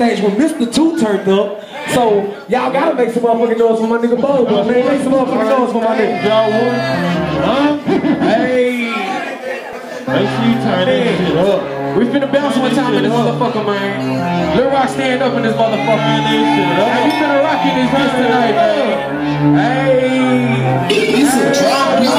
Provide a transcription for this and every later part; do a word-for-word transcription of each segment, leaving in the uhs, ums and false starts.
stage when Mister Two turned up. So y'all gotta make some motherfucking noise for my nigga Bo, but man, make some motherfucking noise for my nigga. Y'all want? Huh? Hey. Make sure you turn that shit up. We finna bounce one time in this motherfucker, man. Lil Rock stand up in this motherfucker. Hey, we finna rock in this bitch tonight, man. Hey. It's a drop, you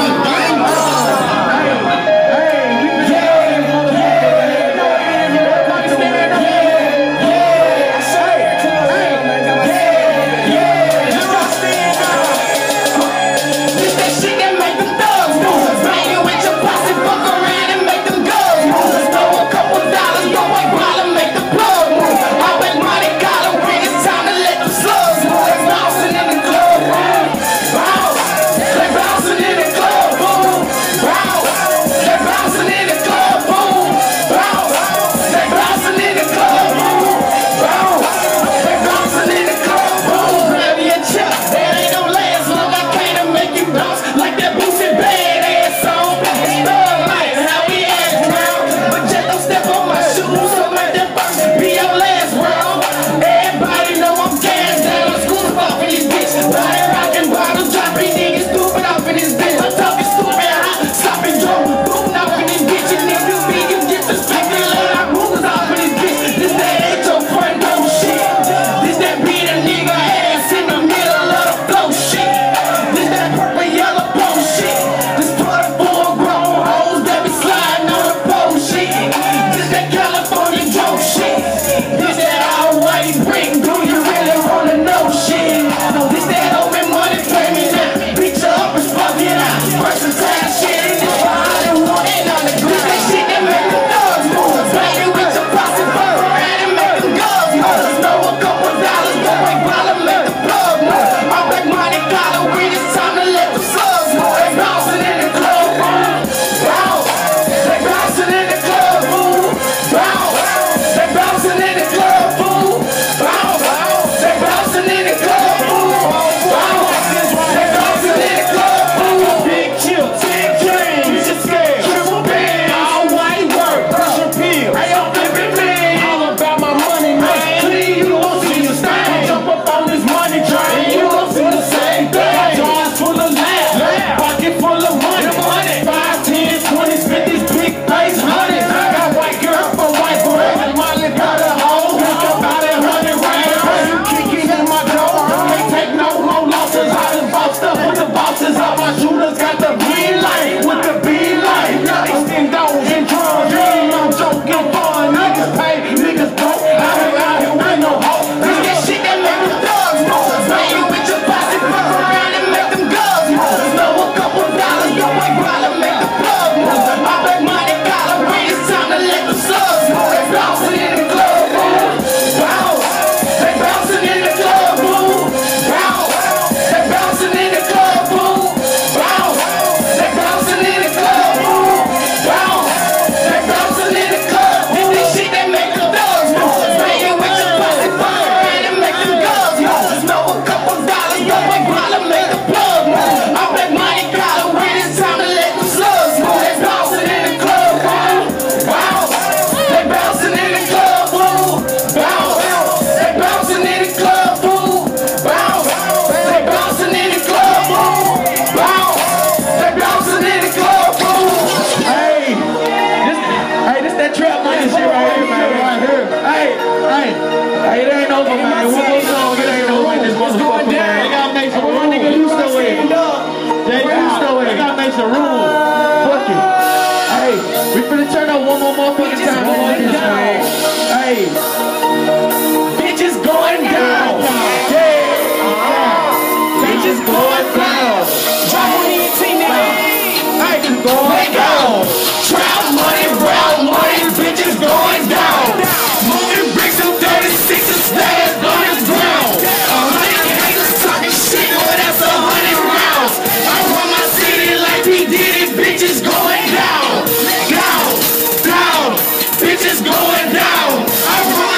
Bitches going down. I run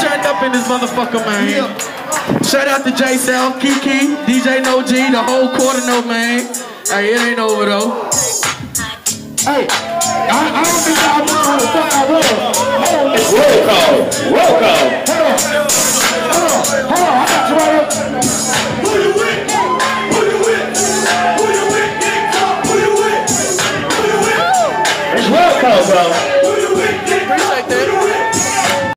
turned up in this motherfucker, man. Shout out to J Cell, Kiki, D J No G, the whole quarter note, man. Hey, it ain't over though. Hey, I, I don't think I know who the fuck I was. It's roll call.